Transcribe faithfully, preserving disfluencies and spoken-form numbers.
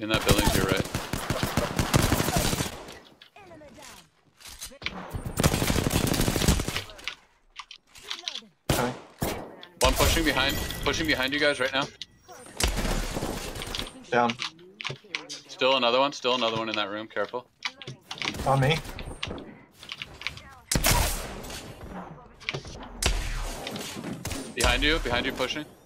In that building to your right. Okay. One pushing behind, pushing behind you guys right now. Down. Still another one, still another one in that room, careful. On me. Behind you, behind you pushing.